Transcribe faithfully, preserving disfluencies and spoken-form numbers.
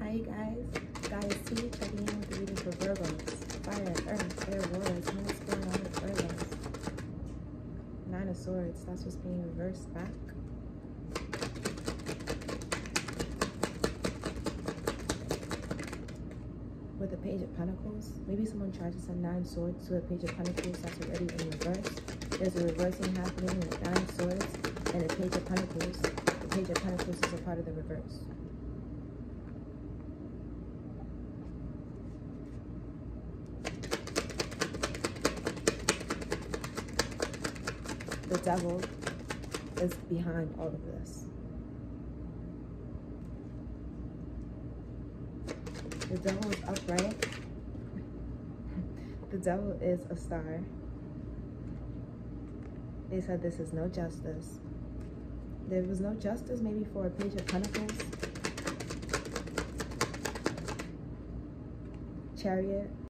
Hi guys, guys T checking in with the reading for Virgos. Fire, earth, air, water. What's going on with Virgos? Nine of Swords, that's what's being reversed back. With the Page of Pentacles, maybe someone tried to send Nine Swords to a Page of Pentacles that's already in reverse. There's a reversing happening with Nine Swords and a Page of Pentacles. The Page of Pentacles is a part of the reverse. The devil is behind all of this. The devil is upright. The devil is a star. They said this is no justice. There was no justice maybe for a Page of Pentacles. Chariot.